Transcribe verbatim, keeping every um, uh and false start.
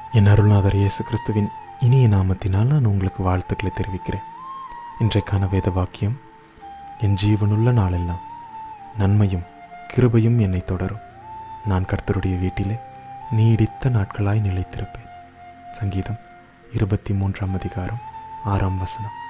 என் அருள்நாதர் இயேசு கிறிஸ்துவின் இனிய நாமத்தினால் நான் உங்களுக்கு வாழ்த்துக்களை தெரிவிக்கிறேன். இன்றைக்கான வேத வாக்கியம், என் ஜீவனுள்ள நாளெல்லாம் நன்மையும் கிருபையும் என்னை தொடரும், நான் கர்த்தருடைய வீட்டிலே நீடித்த நாட்களாய் நிலைத்திருப்பேன். சங்கீதம் இருபத்தி மூன்றாம் அதிகாரம் ஆறாம் வசனம்.